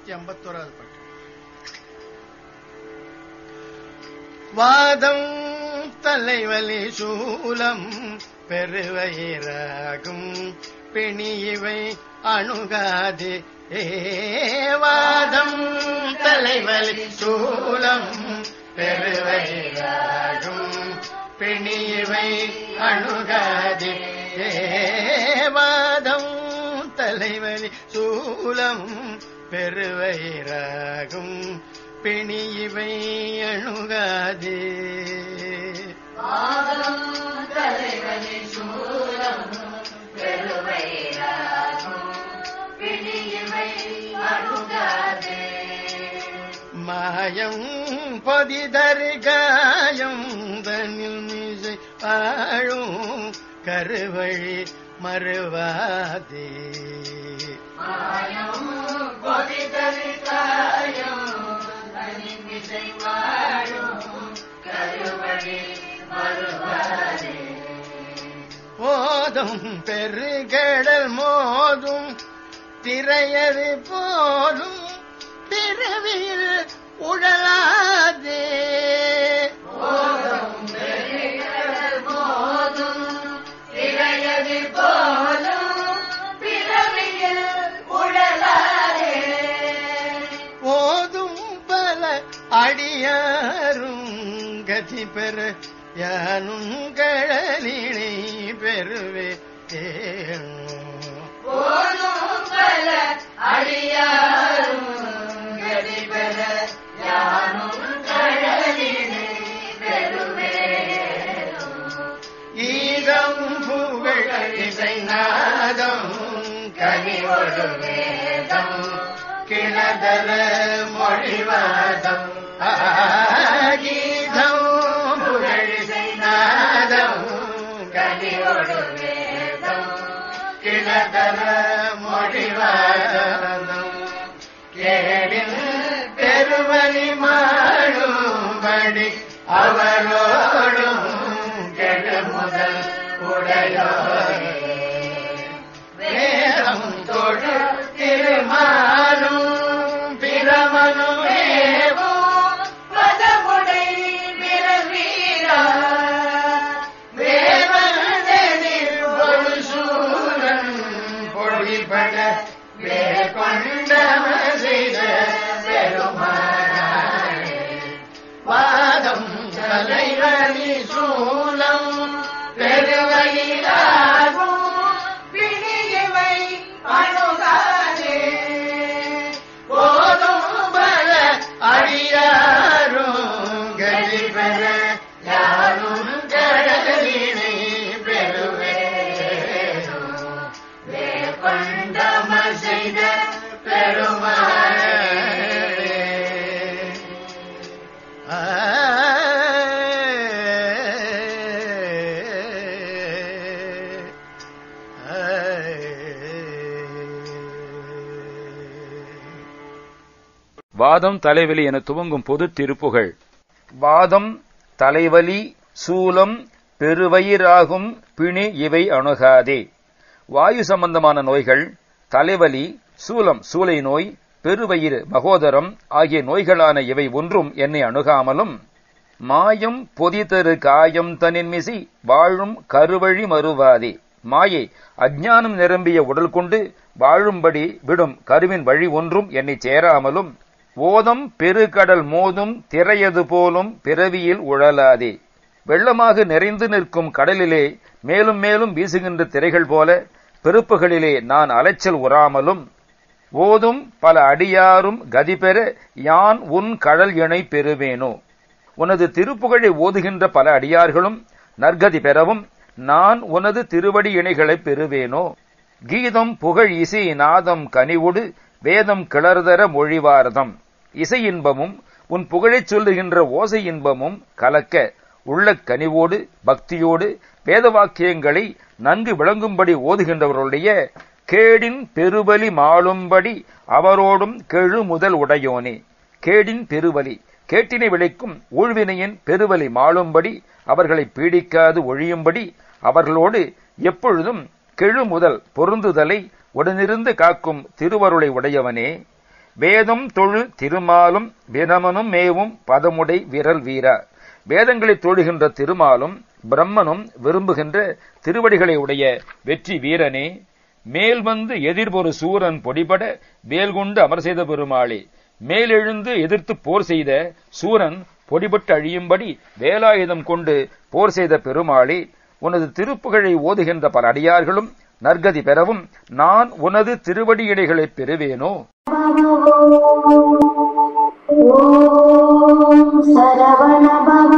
151வது பாட்டு. வாதம் தலைவலி சூலம் பெருவயிராகும் பிணியிவை அணுகாதே. வாதம் தலைவலி சூலம் பெருவயிராகும் பிணியிவை அணுகாதே. வாதம் தலைவலி சூலம் பெருவயிராகும் பிணியிவை அணுகாதே. வாதம் தலைவலி சூலம் பெருவயிராகும் பிணியிவை அணுகாதே. மாயம் பொதிதரு காயம் தனில் மிசை வாழும் கருவழி மறுவாதே. மாயம் பொதிதரு காயம் தனில் மிசை வாழும் கருவழி மறுவாதே. போதும் பெருகடல் மோதும் திரையது போதும் பிறவியில் உழலாதே. போதும் பெருகடல் மோதும் திரையது போதும் பிறவியில் உழலாதே. போதும் பல அடியாரும் கதி பெற யானும் கடலினை பெறுவே. போதும் பல அடியாரும் கதி பெற யானும் கடலினை பெறுவேன். ஈதம் புகழ் இசை நாதம் கனிவொரு வேதம் கிணதர மொழிவாதம். கீதம் புகழ் இசை நாதம் கனிவொரு வேதம் கிணதர மொழிவாதம். கேடில் பெருவலி மாடும்படி அவரோடும் கெடு முதல் உடையோரே. வேதம் தொழு திருமாலும் பிரமனும் மேவும் பதமுடை பிறவீரா. வேவனில் ஒரு சூரன் பொழிபட மேற்கொண்டம செய்த பெருமானே. வாதம் தலைவலி சூலம் பெருவயிராகும் பிணியிவை அணுகாதே. போதும் பல அடியாரும் கதி பெற யாரும் கடலினை பெறுவேனோ. வேப்பண்டம செய்த பெருமானே. வாதம் தலைவலி என துவங்கும் பொது திருப்புகழ். வாதம் தலைவலி சூலம் பெருவயிராகும் பிணி இவை அணுகாதே. வாயு சம்பந்தமான நோய்கள் தலைவலி, சூலம் சூளை நோய், பெருவயிறு மகோதரம் ஆகிய நோய்களான இவை ஒன்றும் என்னை அணுகாமலும், மாயம் பொதிதரு காயம் தனின்மிசி வாழும் கருவழி மறுவாதே. மாயை அஞ்ஞானம் நிரம்பிய உடல் கொண்டு வாழும்படி விடும் கருவின் வழி ஒன்றும் என்னை சேராமலும், ஓதம் பெருகடல் மோதும் திரையது போலும் பிறவியில் உழலாதே. வெள்ளமாக நிறைந்து நிற்கும் கடலிலே மேலும் மேலும் வீசுகின்ற திரைகள் போல பெருப்புகளிலே நான் அலைச்சல் உறாமலும், ஓதும் பல அடியாரும் கதி பெற யான் உன் கடல் இணை பெறுவேனோ. உனது திருப்புகழை ஓதுகின்ற பல அடியார்களும் நற்கதி பெறவும் நான் உனது திருவடி இணைகளை பெறுவேனோ. கீதம் புகழ் இசை நாதம் கனிவுடு வேதம் கிளர்தர மொழிவாரதம். இசை இன்பமும் உன் புகழைச் சொல்லுகின்ற ஓசை இன்பமும் கலக்க உள்ள கனிவோடு பக்தியோடு வேத வாக்கியங்களை நன்கு விளங்கும்படி ஓதுகின்றவர்களுடைய கேடின் பெருவலி மாளும்படி அவரோடும் கெழு முதல் உடையோனே. கேடின் பெருவலி கேட்டினை விளைக்கும் ஊழ்வினையின் பெருவலி மாளும்படி அவர்களை பீடிக்காது ஒழியும்படி அவர்களோடு எப்பொழுதும் கெழு முதல் பொருந்துதலை உடனிருந்து காக்கும் திருவருளை உடையவனே. வேதம் தொழு திருமாலும் வினமனும் மேவும் பதமுடை விரல் வீரா. வேதங்களை தொழுகின்ற திருமாலும் பிரம்மனும் விரும்புகின்ற திருவடிகளை உடைய வெற்றி வீரனே, மேல் வந்து எதிர்பொரு சூரன் பொடிபட வேல் கொண்டு அமர் செய்த பெருமாளே, மேலெழுந்து எதிர்த்து போர் செய்த சூரன் பொடிபட்டு அழியும்படி வேலாயுதம் கொண்டு போர் செய்த பெருமாளே, உனது திருப்புகழை ஓதுகின்ற பல அடியார்களும் நற்கதி பெறவும் நான் உனது திருவடியிடைகளை பெறுவேனோ? ஓம் சரவண பவ